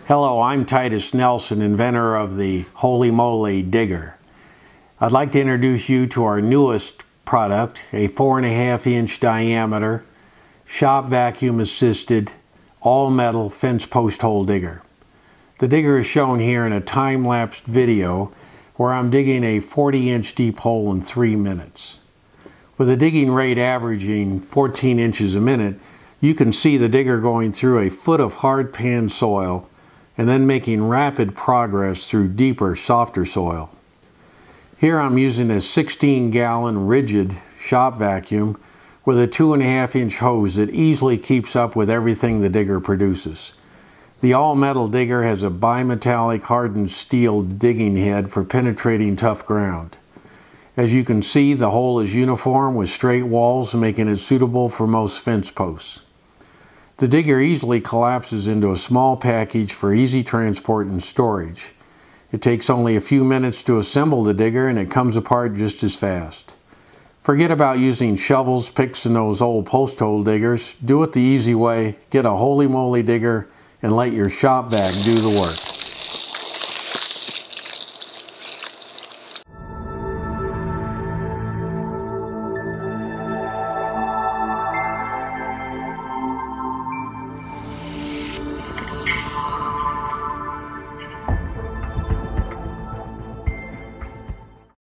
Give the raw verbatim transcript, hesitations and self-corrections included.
Hello, I'm Titus Nelson, inventor of the Holey-Moley digger. I'd like to introduce you to our newest product, a four and a half inch diameter, shop vacuum assisted, all metal fence post hole digger. The digger is shown here in a time-lapse video where I'm digging a forty inch deep hole in three minutes. With a digging rate averaging fourteen inches a minute, you can see the digger going through a foot of hard pan soil and then making rapid progress through deeper, softer soil. Here I'm using a sixteen gallon rigid shop vacuum with a two and a half inch hose that easily keeps up with everything the digger produces. The all-metal digger has a bimetallic hardened steel digging head for penetrating tough ground. As you can see, the hole is uniform with straight walls, making it suitable for most fence posts. The digger easily collapses into a small package for easy transport and storage. It takes only a few minutes to assemble the digger and it comes apart just as fast. Forget about using shovels, picks, and those old post hole diggers. Do it the easy way, get a Holey-Moley digger and let your Shop-Vac do the work.